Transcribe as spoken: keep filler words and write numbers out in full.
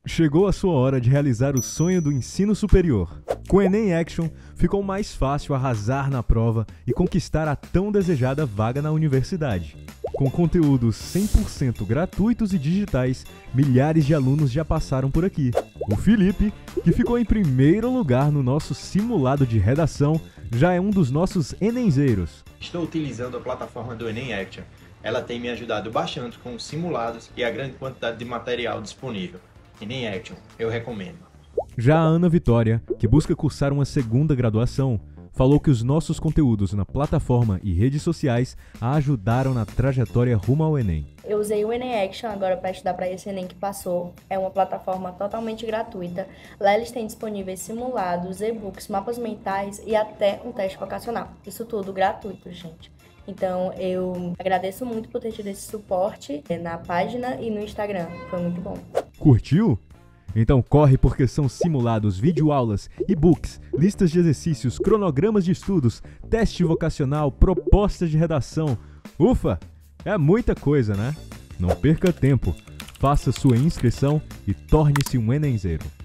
Chegou a sua hora de realizar o sonho do ensino superior. Com o Enem Action, ficou mais fácil arrasar na prova e conquistar a tão desejada vaga na universidade. Com conteúdos cem por cento gratuitos e digitais, milhares de alunos já passaram por aqui. O Felipe, que ficou em primeiro lugar no nosso simulado de redação, já é um dos nossos enenzeiros. Estou utilizando a plataforma do Enem Action. Ela tem me ajudado bastante com os simulados e a grande quantidade de material disponível. Enem Action, eu recomendo. Já a Ana Vitória, que busca cursar uma segunda graduação, falou que os nossos conteúdos na plataforma e redes sociais a ajudaram na trajetória rumo ao Enem. Eu usei o Enem Action agora para estudar para esse Enem que passou. É uma plataforma totalmente gratuita. Lá eles têm disponíveis simulados, e-books, mapas mentais e até um teste vocacional. Isso tudo gratuito, gente. Então eu agradeço muito por ter tido esse suporte na página e no Instagram. Foi muito bom. Curtiu? Então corre, porque são simulados, videoaulas, e-books, listas de exercícios, cronogramas de estudos, teste vocacional, propostas de redação. Ufa! É muita coisa, né? Não perca tempo. Faça sua inscrição e torne-se um enenzeiro.